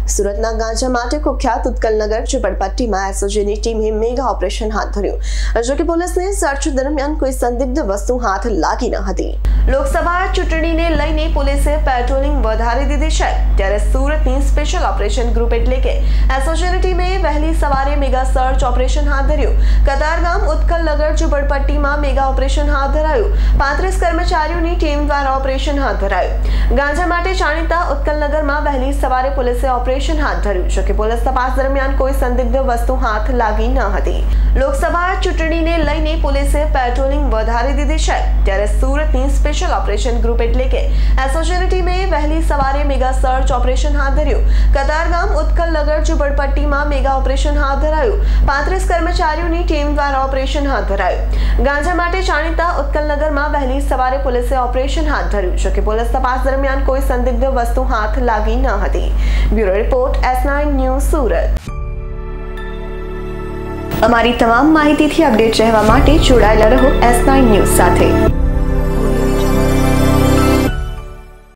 સુરતના ગાંજા માટે કુખ્યાત ઉત્કલનગર ઝુંપડપટ્ટીમાં એસઓજીની ટીમે મેગા ઓપરેશન હાથ ધર્યું. જો કે પોલીસને સર્ચ દરમિયાન કોઈ સંદિગ્ધ વસ્તુ હાથ લાગી ન હતી. લોકસભા ચૂંટણીને લઈને પોલીસે પેટ્રોલિંગ વધારી દીધી છે, ત્યારે સુરતની સ્પેશિયલ ઓપરેશન ગ્રુપ એટલે કે એસઓજીની ટીમે વહેલી સવારે મેગા સર્ચ ઓપરેશન હાથ ધર્યું. કતારગામ ઉત્કલનગર ઝુંપડપટ્ટીમાં મેગા ઓપરેશન હાથ ધરાયું. 35 કર્મચારીઓની ટીમ દ્વારા ઓપરેશન હાથ ધરાયું. ગાંજા માટે જાણીતા ઉત્કલનગરમાં વહેલી સવારે પોલીસે ઓપરેશન હાથ ધર્યું. જો કે પોલીસ તપાસ દરમિયાન કોઈ સંદિગ્ધ વસ્તુ હાથ લાગી ન હતી. લોકસભા ચૂંટણીને લઈને પોલીસે પેટ્રોલિંગ વધારી દીધી છે, ત્યારે સુરતની સ્પેશિયલ ઓપરેશન ગ્રુપ એટલે કે એસઓજીની ટીમે વહેલી સવારે મેગા સર્ચ ઓપરેશન હાથ ધર્યું. કતારગામ ઉત્કલનગર ઝુંપડપટ્ટીમાં મેગા ઓપરેશન હાથ ધરાયું. 35 કર્મચારીઓની ટીમ દ્વારા ઓપરેશન હાથ ધરાયું. ગાંજા માટે જાણીતા ઉત્કલનગરમાં વહેલી સવારે પોલીસે ઓપરેશન હાથ ધર્યું. જો કે પોલીસ તપાસ દરમિયાન કોઈ સંદિગ્ધ વસ્તુ હાથ લાગી ન હતી. Bureau report S9 news Surat. અમારી તમામ માહિતીથી અપડેટ રહેવા માટે જોડાયેલા રહો S9 ન્યૂઝ સાથે.